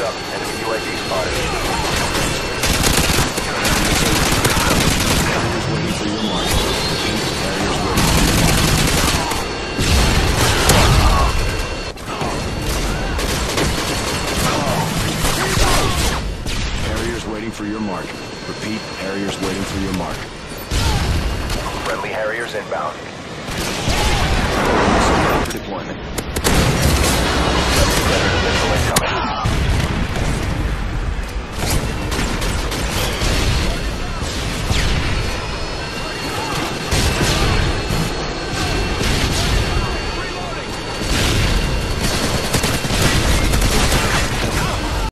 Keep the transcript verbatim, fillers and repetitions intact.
Heads up, enemy U A V spotted. Carriers waiting for your mark. Repeat, carriers waiting for your mark. Harriers waiting for your mark. Repeat, Harriers waiting for your mark. Friendly Harriers inbound. For deployment. Predator missile incoming.